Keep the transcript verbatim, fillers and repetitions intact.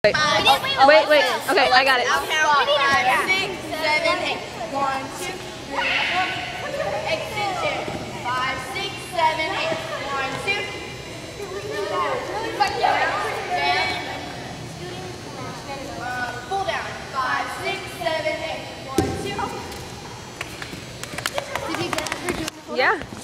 Wait, wait, wait. Okay, I got it. I'll count five, six, seven, eight. One, two, three, four. Extension. Five, six, seven, eight. One, two. Back down. Down. Uh, pull down. Five, six, seven, eight. One, two. Did you get her? Yeah.